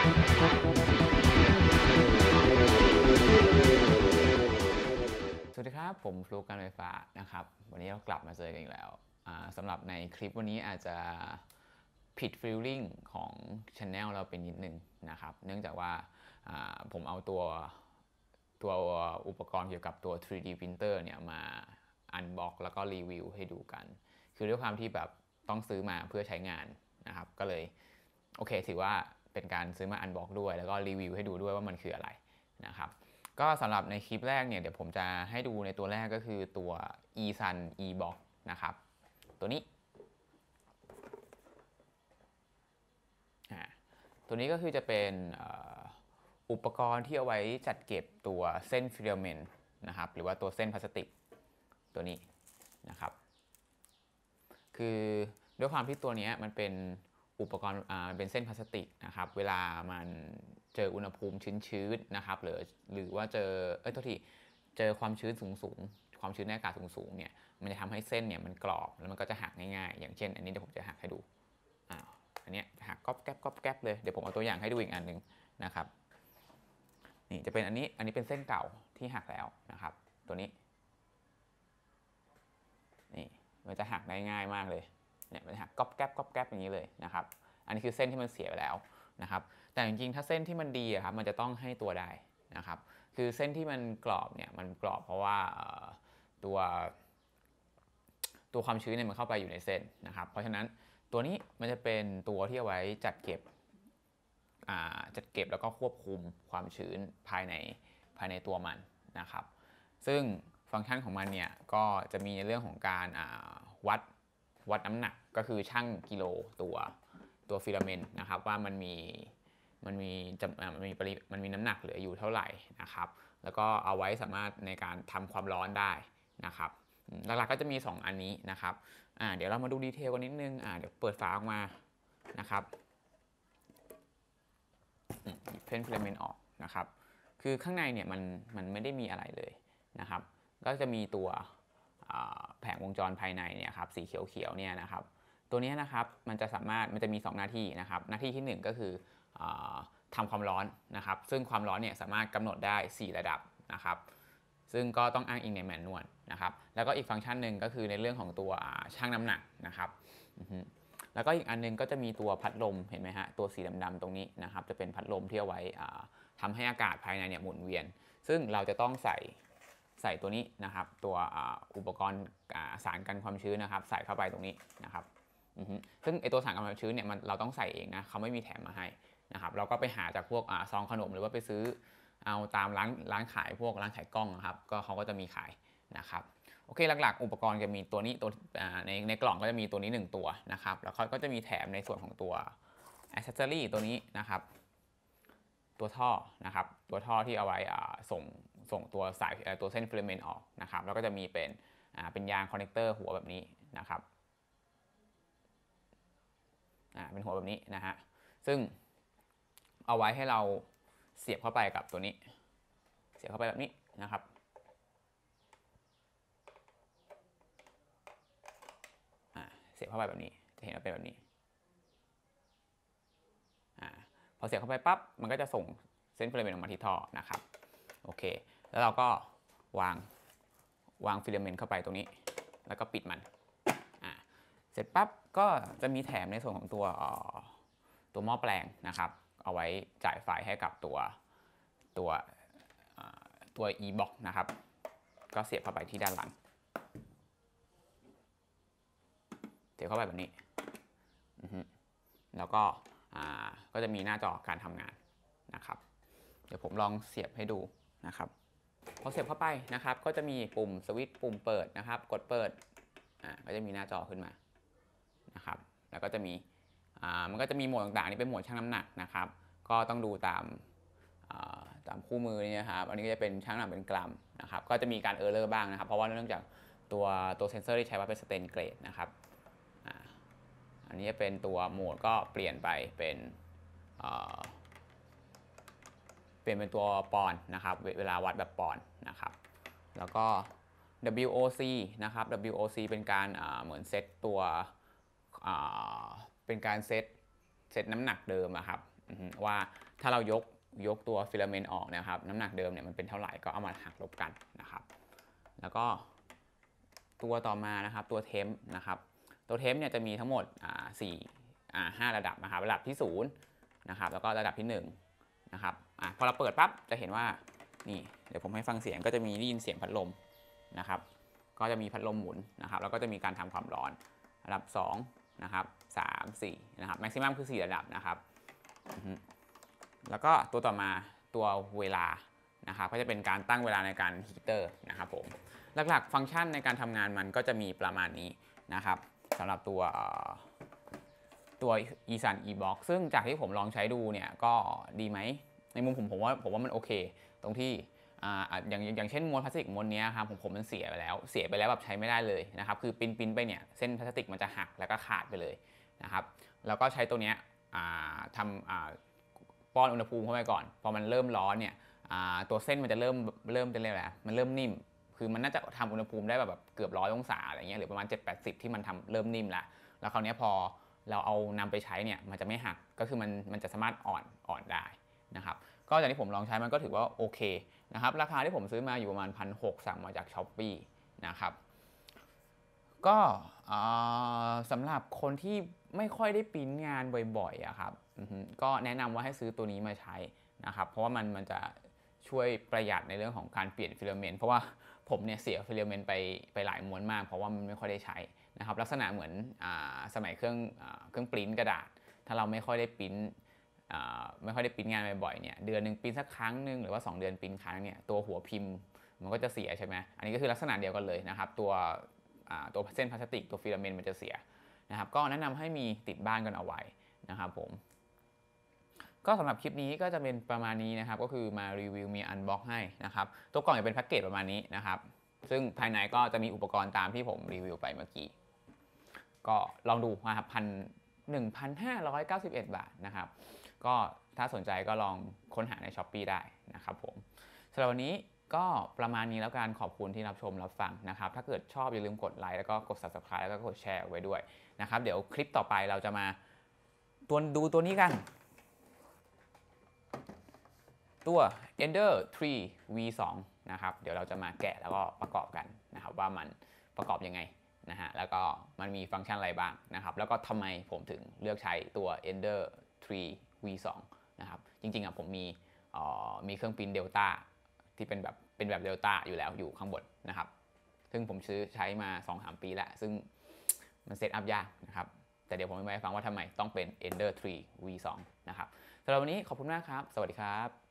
สวัสดีครับผมฟลุ๊กการไฟฟ้านะครับวันนี้เรากลับมาเจอกันอีกแล้วสำหรับในคลิปวันนี้อาจจะผิดฟีลลิ่งของ Channel เราเป็นนิดนึงนะครับเนื่องจากว่าผมเอาตัวอุปกรณ์เกี่ยวกับตัว 3D printer เนี่ยมาอันบ็อกแล้วก็รีวิวให้ดูกันคือด้วยความที่แบบต้องซื้อมาเพื่อใช้งานนะครับก็เลยโอเคถือว่าเป็นการซื้อมาอันบ็อกด้วยแล้วก็รีวิวให้ดูด้วยว่ามันคืออะไรนะครับก็สำหรับในคลิปแรกเนี่ยเดี๋ยวผมจะให้ดูในตัวแรกก็คือตัว eSun eBox นะครับตัวนี้ตัวนี้ก็คือจะเป็นอุปกรณ์ที่เอาไว้จัดเก็บตัวเส้นฟิลาเมนต์นะครับหรือว่าตัวเส้นพลาสติกตัวนี้นะครับคือด้วยความที่ตัวนี้มันเป็นอุปกรณ์เป็นเส้นพลาสติกนะครับเวลามันเจออุณหภูมิชื้นๆนะครับหรือว่าเจอความชื้นสูงความชื้นในอากาศสูงเนี่ยมันจะทำให้เส้นเนี่ยมันกรอบแล้วมันก็จะหักง่ายๆอย่างเช่นอันนี้เดี๋ยวผมจะหักให้ดูอันนี้หักก๊อบแก๊บเลยเดี๋ยวผมเอาตัวอย่างให้ดูอีกอันหนึ่งนะครับนี่จะเป็นอันนี้เป็นเส้นเก่าที่หักแล้วนะครับตัวนี้นี่มันจะหักได้ง่ายมากเลยเนี่ยมันหักก๊อบแก๊บอย่างนี้เลยนะครับอันนี้คือเส้นที่มันเสียไปแล้วนะครับแต่จริงๆถ้าเส้นที่มันดีครับมันจะต้องให้ตัวได้นะครับคือเส้นที่มันกรอบเนี่ยมันกรอบเพราะว่าตัวความชื้นเนี่ยมันเข้าไปอยู่ในเส้นนะครับเพราะฉะนั้นตัวนี้มันจะเป็นตัวที่เอาไว้จัดเก็บแล้วก็ควบคุมความชื้นภายในตัวมันนะครับซึ่งฟังก์ชันของมันเนี่ยก็จะมีในเรื่องของการวัดน้ำหนักก็คือชั่งกิโลตัวฟิลาเมนต์นะครับว่ามันมีน้ำหนักเหลืออยู่เท่าไหร่นะครับแล้วก็เอาไว้สามารถในการทำความร้อนได้นะครับหลักๆก็จะมี2อันนี้นะครับเดี๋ยวเรามาดูดีเทลกันนิดนึงเดี๋ยวเปิดฝาออกมานะครับเพ้นฟิลาเมนต์ออกนะครับคือข้างในเนี่ยมันไม่ได้มีอะไรเลยนะครับก็จะมีตัวแผงวงจรภายในเนี่ยครับสีเขียวๆเนี่ยนะครับตัวนี้นะครับมันจะมี2หน้าที่นะครับหน้าที่ที่1ก็คือทำความร้อนนะครับซึ่งความร้อนเนี่ยสามารถกำหนดได้4ระดับนะครับซึ่งก็ต้องอ้างอิงในแมนนวลนะครับแล้วก็อีกฟังก์ชันหนึ่งก็คือในเรื่องของตัวชั่งน้ำหนักนะครับแล้วก็อีกอันนึงก็จะมีตัวพัดลมเห็นไหมฮะตัวสีดำๆตรงนี้นะครับจะเป็นพัดลมที่เอาไว้ทำให้อากาศภายในเนี่ยหมุนเวียนซึ่งเราจะต้องใส่ตัวนี้นะครับตัวอุปกรณ์สารกันความชื้นนะครับใส่เข้าไปตรงนี้นะครับซึ่งไอตัวสารกันความชื้นเนี่ยเราต้องใส่เองนะเขาไม่มีแถมมาให้นะครับเราก็ไปหาจากพวกซองขนมหรือว่าไปซื้อเอาตามร้านขายพวกร้านขายกล้องนะครับก็เขาก็จะมีขายนะครับโอเคหลักๆอุปกรณ์จะมีตัวนี้ในกล่องก็จะมีตัวนี้1ตัวนะครับแล้วเขาก็จะมีแถมในส่วนของตัวแอคเซสซอรี่ตัวนี้นะครับตัวท่อนะครับตัวท่อที่เอาไว้ส่งตัวสายตัวเส้นฟิลาเมนต์ออกนะครับแล้วก็จะมีเป็นยางคอนเนคเตอร์หัวแบบนี้นะครับเป็นหัวแบบนี้นะฮะซึ่งเอาไว้ให้เราเสียบเข้าไปกับตัวนี้เสียบเข้าไปแบบนี้นะครับเสียบเข้าไปแบบนี้จะเห็นว่าเป็นแบบนี้พอเสียบเข้าไปปั๊บมันก็จะส่งเส้นฟิลาเมนต์ออกมาที่ท่อนะครับโอเคแล้วเราก็วางฟิลาเมนต์เข้าไปตรงนี้แล้วก็ปิดมันเสร็จปั๊บก็จะมีแถมในส่วนของตัวหม้อแปลงนะครับเอาไว้จ่ายไฟให้กับตัว e-box นะครับก็เสียบเข้าไปที่ด้านหลังเสียบเข้าไปแบบนี้แล้วก็จะมีหน้าจอการทำงานนะครับเดี๋ยวผมลองเสียบให้ดูนะครับพอเสียบเข้าไปนะครับก็จะมีปุ่มสวิตช์ปุ่มเปิดนะครับกดเปิดก็จะมีหน้าจอขึ้นมานะครับแล้วก็จะมีมันก็จะมีโหมดต่างๆนี่เป็นโหมดชั่งน้ำหนักนะครับก็ต้องดูตามคู่มือนี่ครับอันนี้ก็จะเป็นชั่งน้ำหนักเป็นกรัมนะครับก็จะมีการเออร์เลอร์บ้างนะครับเพราะว่าเนื่องจากตัวเซนเซอร์ที่ใช้ว่าเป็นสเตนเกรดนะครับอันนี้จะเป็นตัวโหมดก็เปลี่ยนไปเป็นตัวปอนด์นะครับเวลาวัดแบบปอนด์นะครับแล้วก็ WOC นะครับ WOC เป็นการเหมือนเซตตัวเป็นการเซตน้ำหนักเดิมครับว่าถ้าเรายกตัวฟิลาเมนต์ออกนะครับน้ำหนักเดิมเนี่ยมันเป็นเท่าไหร่ก็เอามาหักลบกันนะครับแล้วก็ตัวต่อมานะครับตัวเทมป์นะครับตัวเทมป์เนี่ยจะมีทั้งหมด5 ระดับนะครับระดับที่0นะครับแล้วก็ระดับที่1นะครับพอเราเปิดปั๊บจะเห็นว่านี่เดี๋ยวผมให้ฟังเสียงก็จะมีได้ยินเสียงพัดลมนะครับก็จะมีพัดลมหมุนนะครับแล้วก็จะมีการทำความร้อนระดับ2นะครับ3 4นะครับแม็กซิมัมคือ4 ระดับนะครับแล้วก็ตัวต่อมาตัวเวลานะครับก็จะเป็นการตั้งเวลาในการฮีเตอร์นะครับผมหลักๆฟังก์ชันในการทำงานมันก็จะมีประมาณนี้นะครับสำหรับตัวEsun E-Box ซึ่งจากที่ผมลองใช้ดูเนี่ยก็ดีไหมในมุมผมว่ามันโอเคตรงที่อย่างเช่นม้วนพลาสติกม้วนนี้ครับผมมันเสียไปแล้วแบบใช้ไม่ได้เลยนะครับคือปิ้นไปเนี่ยเส้นพลาสติกมันจะหักแล้วก็ขาดไปเลยนะครับแล้วก็ใช้ตัวเนี้ยทำป้อนอุณหภูมิเข้าไปก่อนพอมันเริ่มร้อนเนี่ยตัวเส้นมันจะเริ่มเป็นอะไรมันเริ่มนิ่มคือมันน่าจะทำอุณหภูมิได้แบบเกือบ100 องศาอะไรเงี้ยหรือประมาณ7-80ที่มันทำเริ่มนิ่มแล้วคราวนี้พอเราเอานำไปใช้เนี่ยมันจะไม่หักก็คือมันจะสามารถอ่อนได้นะครับก็จากที่ผมลองใช้มันก็ถือว่าโอเคนะครับราคาที่ผมซื้อมาอยู่ประมาณ 1,600 สั่งมาจาก Shopee นะครับก็สำหรับคนที่ไม่ค่อยได้ปริ้นงานบ่อยๆอะครับก็แนะนำว่าให้ซื้อตัวนี้มาใช้นะครับเพราะว่ามันจะช่วยประหยัดในเรื่องของการเปลี่ยนฟิลาเมนต์เพราะว่าผมเนี่ยเสียฟิลาเมนต์ไปหลายม้วนมากเพราะว่ามันไม่ค่อยได้ใช้นะครับลักษณะเหมือนสมัยเครื่องปริ้นกระดาษถ้าเราไม่ค่อยได้ปริ้นงานบ่อยๆเนี่ยเดือนนึงปริ้นสักครั้งนึงหรือว่า2 เดือนปริ้นครั้งเนี่ยตัวหัวพิมพ์มันก็จะเสียใช่ไหมอันนี้ก็คือลักษณะเดียวกันเลยนะครับตัวเส้นพลาสติกตัวฟิลาเมนต์มันจะเสียนะครับก็แนะนำให้มีติดบ้านกันเอาไว้นะครับผมก็สำหรับคลิปนี้ก็จะเป็นประมาณนี้นะครับก็คือมารีวิวมีอันบ็อกให้นะครับตัวกล่องจะเป็นแพ็กเกจประมาณนี้นะครับซึ่งภายในก็จะมีอุปกรณ์ตามที่ผมรีวิวไปเมื่อกี้ก็ลองดูนะครับ1,591 บาทนะครับก็ถ้าสนใจก็ลองค้นหาใน Shopee ได้นะครับผมสำหรับวันนี้ก็ประมาณนี้แล้วกันขอบคุณที่รับชมรับฟังนะครับถ้าเกิดชอบอย่าลืมกดไลค์แล้วก็กด Subscribe แล้วก็กดแชร์ไว้ด้วยนะครับเดี๋ยวคลิปต่อไปเราจะมาดูตัวนี้กันตัว Ender 3 V2 นะครับเดี๋ยวเราจะมาแกะแล้วก็ประกอบกันนะครับว่ามันประกอบยังไงนะฮะแล้วก็มันมีฟังก์ชันอะไรบ้างนะครับแล้วก็ทำไมผมถึงเลือกใช้ตัว Ender 3 V2 นะครับจริงๆผมมีเครื่องปริ้น Delta ที่เป็นแบบDelta อยู่แล้วอยู่ข้างบนนะครับซึ่งผมใช้มา 2-3 ปีแล้วซึ่งมันเซตอัพยากนะครับแต่เดี๋ยวผมจะมาให้ฟังว่าทำไมต้องเป็น Ender 3 V2 นะครับสำหรับวันนี้ขอบคุณมากครับสวัสดีครับ